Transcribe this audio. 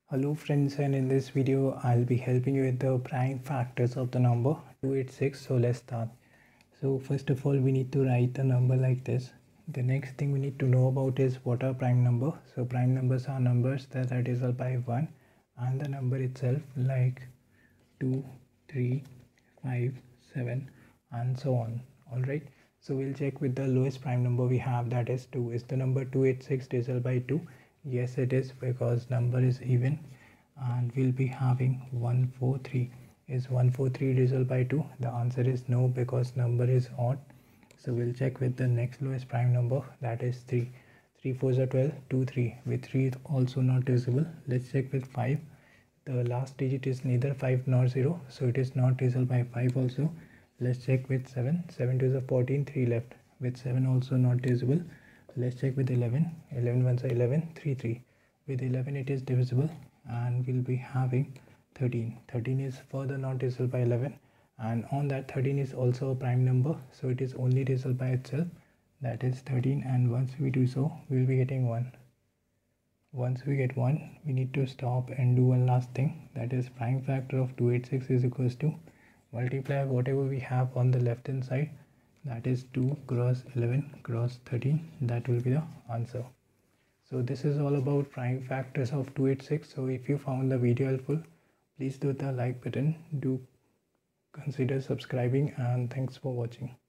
Hello friends, and in this video I'll be helping you with the prime factors of the number 286. So let's start. So first of all we need to write the number like this. The next thing we need to know about is what are prime number. So prime numbers are numbers that are divisible by 1 and the number itself, like 2, 3, 5, 7 and so on. Alright, so we'll check with the lowest prime number we have, that is 2. Is the number 286 divisible by 2? Yes, it is, because number is even, and we'll be having 143. Is 143 divisible by 2? The answer is no, because number is odd. So we'll check with the next lowest prime number, that is 3. 3 4s are 12, 2 3. With 3 also not divisible. Let's check with 5. The last digit is neither 5 nor 0, so it is not divisible by 5 also. Let's check with 7. 7 to the 14, 3 left. With 7 also not divisible. Let's check with 11. 11 ones are 11, 3 3. With 11 it is divisible, and we'll be having 13. 13 is further not divisible by 11, and on that 13 is also a prime number, so it is only divisible by itself, that is 13. And once we do so, we'll be getting 1. Once we get 1, we need to stop and do one last thing, that is prime factor of 286 is equals to multiply whatever we have on the left hand side, that is 2 cross 11 cross 13. That will be the answer. So this is all about prime factors of 286. So if you found the video helpful, please do the like button, do consider subscribing, and thanks for watching.